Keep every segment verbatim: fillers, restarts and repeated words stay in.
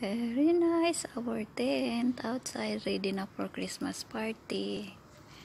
Very nice, our tent outside ready na for Christmas party.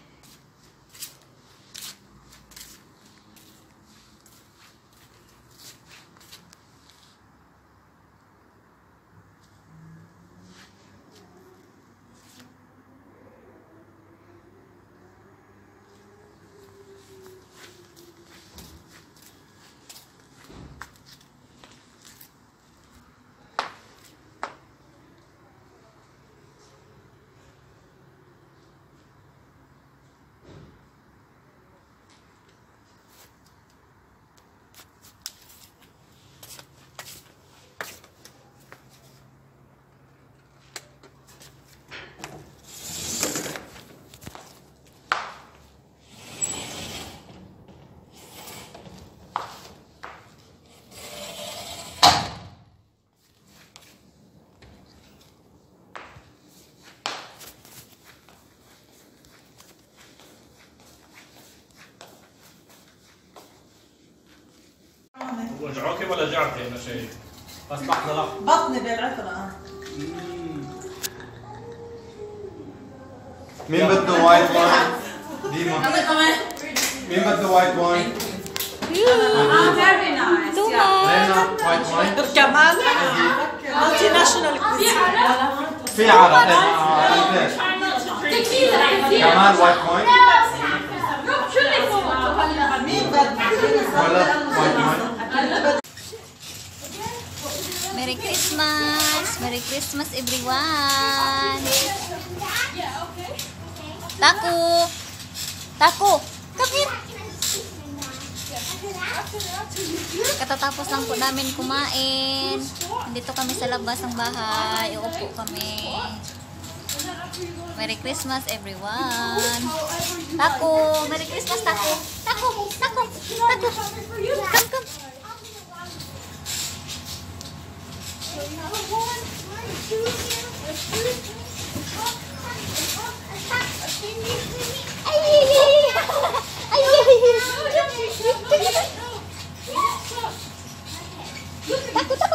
وجعوكي ولا جعتي انا شايف بس لحظه لحظه بطني بالعطره. مين بده وايت واين؟ ديما مين بده وايت واين؟ اه فيري نايس. لينا وايت واين؟ كمان مالتي ناشونال. في عرق كمان وايت واين؟ مين بده ولا وايت واين؟ Merry Christmas! Merry Christmas everyone! Taku! Taku! Come here! Katatapos lang po namin kumain. Nandito kami sa labas ng bahay. Uupo kami. Merry Christmas everyone! Taku! Merry Christmas Taku! Taku! Taku! Taku! Come, come! Takut